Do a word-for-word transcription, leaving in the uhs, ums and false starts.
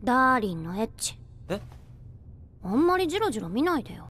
ダーリンのエッチ。 え？ あんまりジロジロ見ないでよ。